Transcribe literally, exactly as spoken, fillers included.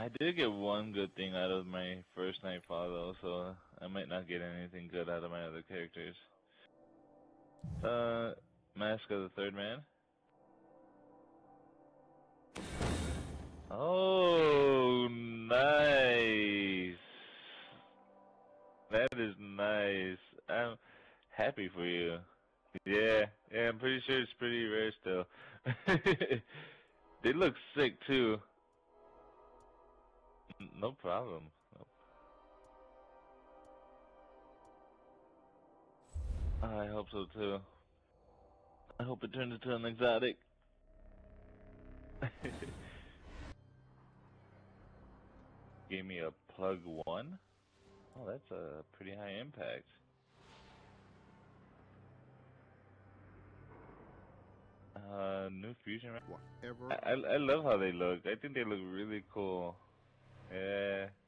I did get one good thing out of my first Nightfall though, so I might not get anything good out of my other characters. Uh, Mask of the Third Man. Oh, nice. That is nice. I'm happy for you. Yeah, yeah, I'm pretty sure it's pretty rare still. They look sick too. No problem. Nope. I hope so too. I hope it turns into an exotic. Gave me a plug one. Oh, that's a pretty high impact. Uh, new fusion. Whatever. I, I I love how they look. I think they look really cool. Yeah.